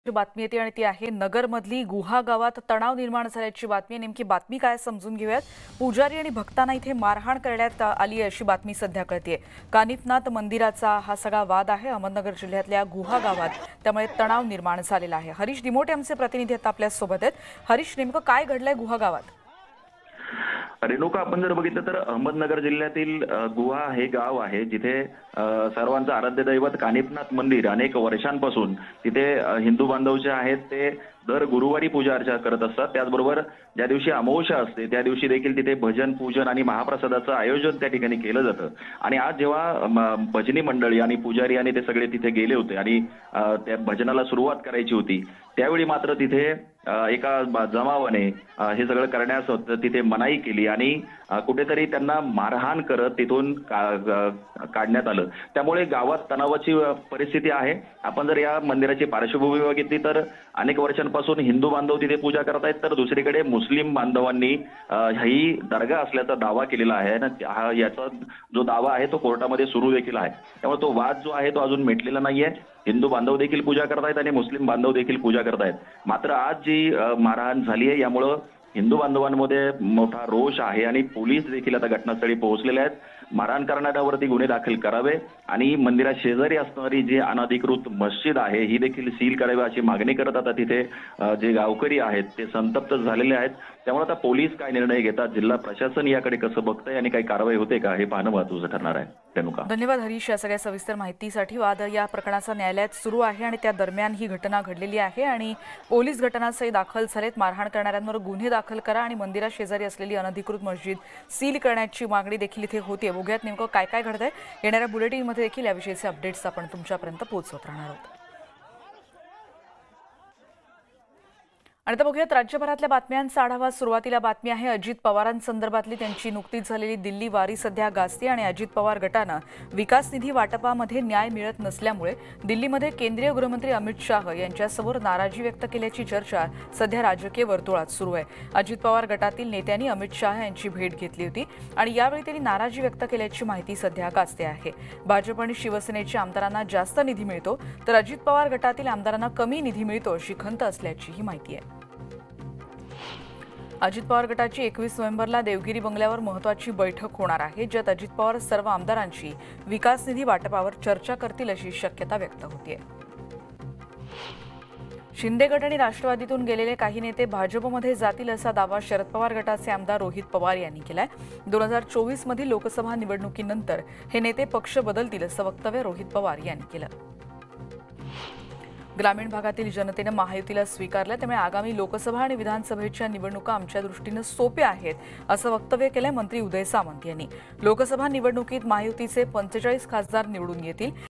बातमी येते आणि ती आहे नगरमधली गुहा गावात तणाव निर्माण झाल्याची बातमी. नेमकी बातमी काय समजून घेऊयात. पुजारी आणि भक्तांना इथे मारहाण करण्यात आली अशी बातमी सध्या कळतेय. कानिफनाथ मंदिराचा हा सगळा वाद आहे अहमदनगर जिल्ह्यातल्या गुहा गावात, त्यामुळे तणाव निर्माण झालेला आहे. हरीश डिमोटे आमचे प्रतिनिधी आता आपल्या सोबत आहेत. हरीश, नेमकं काय घडलंय गुहा गावात? रेणुका, आपण जर बघितलं तर अहमदनगर जिल्ह्यातील गुहा हे गाव आहे जिथे सर्वांचं आराध्य दैवत कानिफनाथ मंदिर अनेक वर्षांपासून तिथे हिंदू बांधव जे आहेत ते दर गुरुवारी पूजा अर्चा करत असतात. त्याचबरोबर ज्या दिवशी अमावस्या असते त्या दिवशी देखील तिथे भजन पूजन आणि महाप्रसादाचं आयोजन त्या ठिकाणी केलं जातं. आणि आज जेव्हा भजनी मंडळी आणि पुजारी आणि ते सगळे तिथे गेले होते आणि त्या भजनाला सुरुवात करायची होती, त्यावेळी मात्र तिथे एका जमावाने हे सगळं करण्यास तिथे मनाई केली आणि कुठेतरी त्यांना मारहाण करत तिथून काढण्यात आलं. त्यामुळे गावात तणावाची परिस्थिती आहे. आपण जर या मंदिराची पार्श्वभूमी बघितली तर अनेक वर्षांपासून हिंदू बांधव तिथे पूजा करतायत, तर दुसरीकडे मुस्लिम बांधवांनी ही दर्गा असल्याचा दावा केलेला आहे ना. याचा जो दावा आहे तो कोर्टामध्ये सुरू देखील आहे. त्यामुळे तो वाद जो आहे तो अजून मिटलेला नाहीये. हिंदू बांधव देखील पूजा करतायत आणि मुस्लिम बांधव देखील पूजा करतायत. मात्र आज जी मारहाण झाली आहे यामुळं हिंदू बांधवांमध्ये मोठा रोष आहे आणि पोलीस देखील आता घटनास्थळी पोहोचलेले आहेत. मारहाण करणाऱ्यावरती गुन्हे दाखल करावे आणि मंदिरा शेजारी असणारी जी अनधिकृत मस्जिद आहे ही देखील सील करावी अशी मागणी करत आता तिथे जे गावकरी आहेत ते संतप्त झालेले आहेत. त्यामुळे आता पोलीस काय निर्णय घेतात, जिल्हा प्रशासन याकडे कसं बघतंय आणि काही कारवाई होते का हे पाहणं महत्त्वाचं ठरणार आहे. रेणुका, धन्यवाद हरीश या सगळ्या सविस्तर माहितीसाठी. वाद या प्रकरणाचा न्यायालयात सुरू आहे आणि त्या दरम्यान ही घटना घडलेली आहे आणि पोलीस घटनास्थळी दाखल झालेत. मारहाण करणाऱ्यांवर गुन्हे दाखल करा आणि मंदिरा शेजारी असलेली अनधिकृत मस्जिद सील करण्याची मागणी देखील इथे होते. बघूयात नेमकं काय काय घडतंय. येणाऱ्या बुलेटिनमध्ये देखील याविषयीचे अपडेट्स आपण तुमच्यापर्यंत पोहोचवत राहणार आहोत. आणि आता बघूयात राज्यभरातल्या बातम्यांचा आढावा. सुरुवातीला बातमी आहे अजित पवारांसंदर्भातली. त्यांची नुकतीच झालेली दिल्ली वारी सध्या गाजते आणि अजित पवार गटानं विकास निधी वाटपामध्ये न्याय मिळत नसल्यामुळे दिल्लीमध्ये केंद्रीय गृहमंत्री अमित शाह यांच्यासमोर नाराजी व्यक्त केल्याची चर्चा सध्या राजकीय वर्तुळात सुरू आहे. अजित पवार गटातील नेत्यांनी अमित शाह यांची भेट घेतली होती आणि यावेळी त्यांनी नाराजी व्यक्त केल्याची माहिती सध्या गाजते आहे. भाजप आणि शिवसेनेच्या आमदारांना जास्त निधी मिळतो तर अजित पवार गटातील आमदारांना कमी निधी मिळतो अशी खंत असल्याची ही माहिती आहे. अजित पवार गटाची 21 नोव्हेंबरला देवगिरी बंगल्यावर महत्त्वाची बैठक होणार आहे, ज्यात अजित पवार सर्व आमदारांशी विकास निधी वाटपावर चर्चा करतील अशी शक्यता व्यक्त होतीये. शिंदे गट आणि राष्ट्रवादीतून गेलेले काही नेते भाजपमध्ये जातील असा दावा शरद पवार गटाचे आमदार रोहित पवार यांनी केलाय. 2024 मधील लोकसभा निवडणुकीनंतर हे नेते पक्ष बदलतील असं वक्तव्य रोहित पवार यांनी केलं. ग्रामीण भागातील जनतेनं महायुतीला स्वीकारलं, त्यामुळे आगामी लोकसभा आणि विधानसभेच्या निवडणुका आमच्या दृष्टीनं सोप्या आहेत असं वक्तव्य केलंय मंत्री उदय सामंत यांनी. लोकसभा निवडणुकीत महायुतीचे 45 खासदार निवडून येतील.